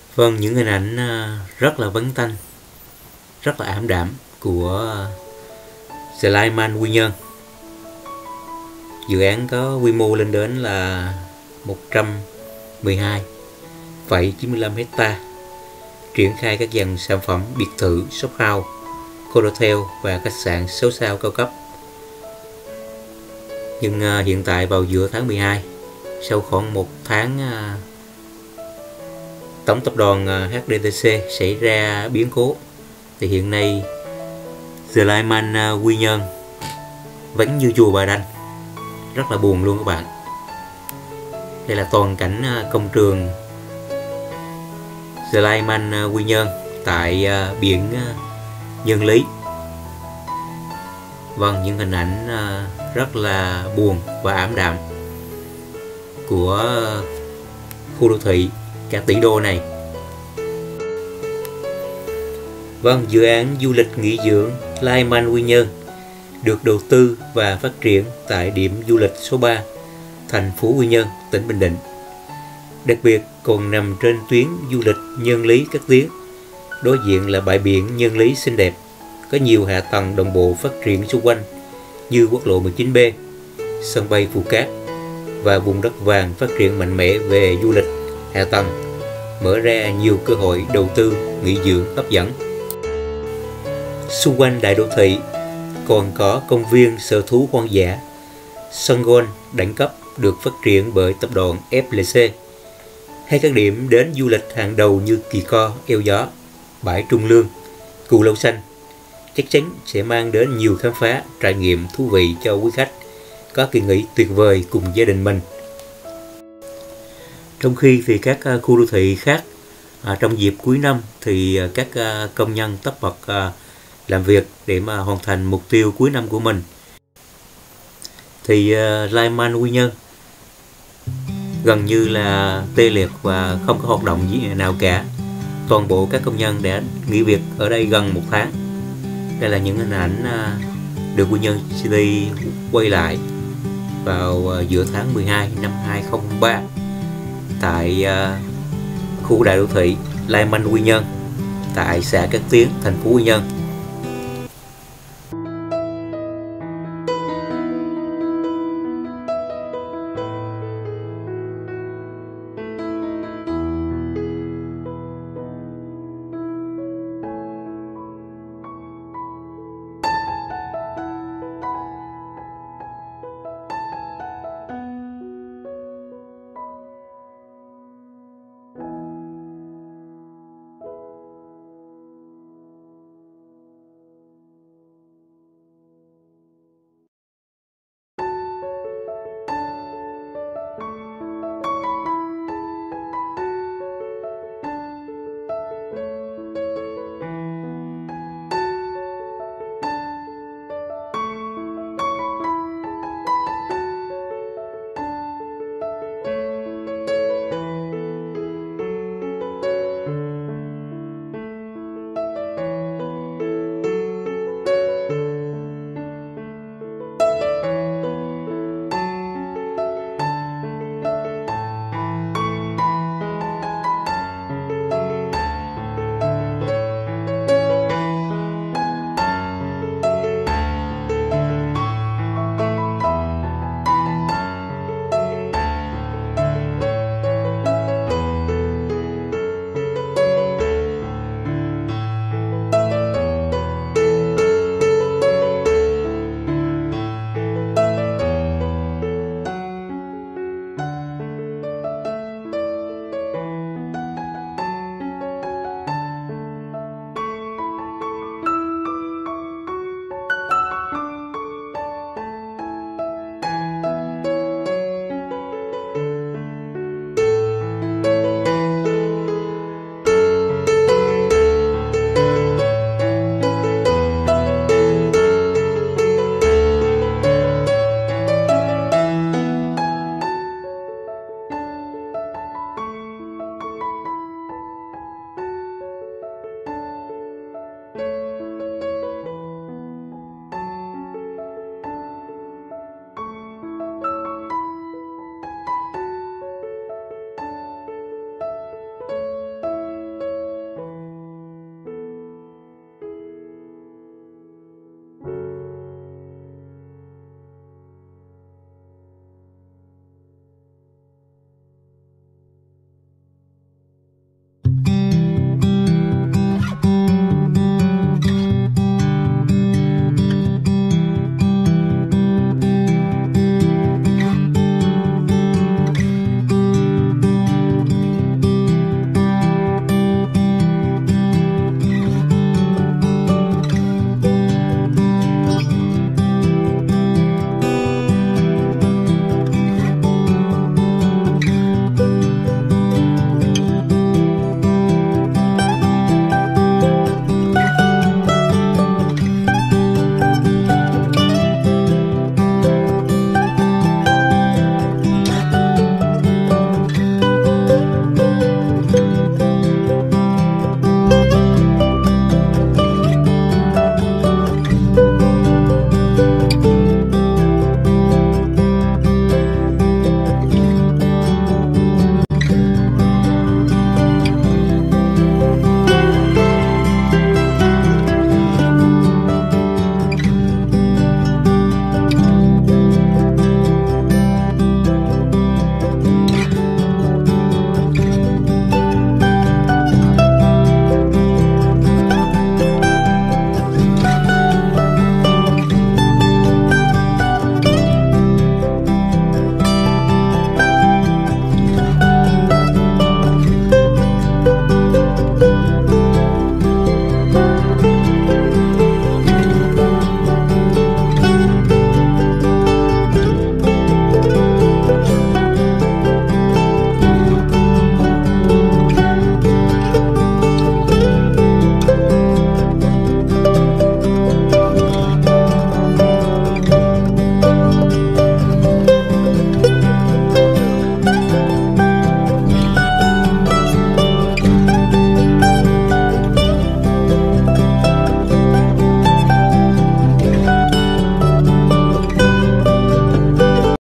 Vâng, những hình ảnh rất là vắng tanh, rất là ảm đạm của Sliman Quy Nhơn. Dự án có quy mô lên đến là 112,95 hecta, triển khai các dàn sản phẩm biệt thự, shop house, condotel và khách sạn 6 sao cao cấp. Nhưng hiện tại vào giữa tháng 12, sau khoảng một tháng tổng tập đoàn HDTC xảy ra biến cố, thì hiện nay Sliman Quy Nhơn vẫn như chùa Bà Đanh, rất là buồn luôn các bạn. Đây là toàn cảnh công trường Sliman Quy Nhơn tại biển Nhân Lý. Vâng, những hình ảnh rất là buồn và ảm đạm của khu đô thị cả tỷ đô này. Vâng, dự án du lịch nghỉ dưỡng Sliman Quy Nhơn được đầu tư và phát triển tại điểm du lịch số 3, thành phố Quy Nhơn, tỉnh Bình Định. Đặc biệt còn nằm trên tuyến du lịch Nhân Lý Cát Tiến. Đối diện là bãi biển Nhân Lý xinh đẹp, có nhiều hạ tầng đồng bộ phát triển xung quanh như quốc lộ 19B, sân bay Phù Cát và vùng đất vàng phát triển mạnh mẽ về du lịch hạ tầng, mở ra nhiều cơ hội đầu tư nghỉ dưỡng hấp dẫn. Xung quanh đại đô thị còn có công viên sở thú hoang dã, sân golf đẳng cấp được phát triển bởi tập đoàn FLC, hay các điểm đến du lịch hàng đầu như Kỳ Co, Eo Gió, bãi Trung Lương, Cù Lâu Xanh chắc chắn sẽ mang đến nhiều khám phá, trải nghiệm thú vị cho quý khách có kỳ nghỉ tuyệt vời cùng gia đình mình. Trong khi thì các khu đô thị khác trong dịp cuối năm thì các công nhân tất bật làm việc để mà hoàn thành mục tiêu cuối năm của mình, thì Sliman Quy Nhơn gần như là tê liệt và không có hoạt động gì nào cả. Toàn bộ các công nhân đã nghỉ việc ở đây gần một tháng. Đây là những hình ảnh được Quy Nhơn City quay lại vào giữa tháng 12 năm 2003 tại khu đại đô thị Sliman Quy Nhơn tại xã Cát Tiến, thành phố Quy Nhơn.